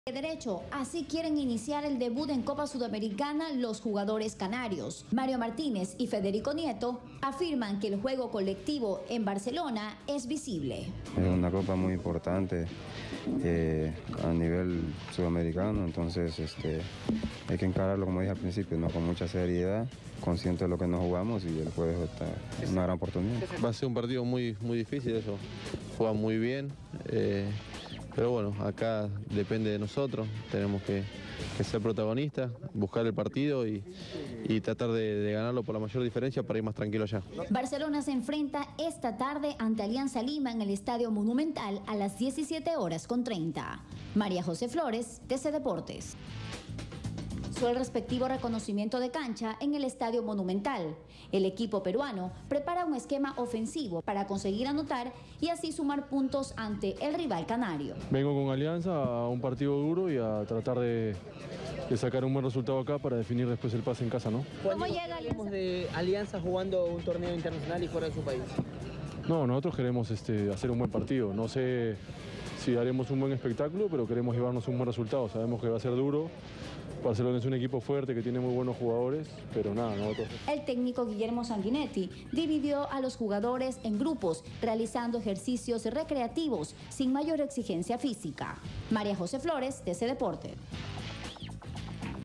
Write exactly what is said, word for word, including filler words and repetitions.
Derecho, así quieren iniciar el debut en Copa Sudamericana los jugadores canarios. Mario Martínez y Federico Nieto afirman que el juego colectivo en Barcelona es visible. Es una copa muy importante eh, a nivel sudamericano, entonces este, hay que encararlo, como dije al principio, ¿no? Con mucha seriedad, consciente de lo que nos jugamos, y el juego está es una gran oportunidad. Va a ser un partido muy, muy difícil, eso. Juegan muy bien. Eh... Pero bueno, acá depende de nosotros, tenemos que, que ser protagonistas, buscar el partido y, y tratar de, de ganarlo por la mayor diferencia para ir más tranquilo allá. Barcelona se enfrenta esta tarde ante Alianza Lima en el Estadio Monumental a las diecisiete horas con treinta. María José Flores, T C Deportes. El respectivo reconocimiento de cancha en el Estadio Monumental. El equipo peruano prepara un esquema ofensivo para conseguir anotar y así sumar puntos ante el rival canario. Vengo con Alianza a un partido duro y a tratar de, de sacar un buen resultado acá para definir después el pase en casa, ¿no? ¿Cómo llega Alianza? de Alianza jugando un torneo internacional y fuera de su país? No, nosotros queremos este, hacer un buen partido. No sé si haremos un buen espectáculo, pero queremos llevarnos un buen resultado. Sabemos que va a ser duro. Barcelona es un equipo fuerte que tiene muy buenos jugadores, pero nada, nosotros... El técnico Guillermo Sanguinetti dividió a los jugadores en grupos, realizando ejercicios recreativos sin mayor exigencia física. María José Flores, T C Deportes.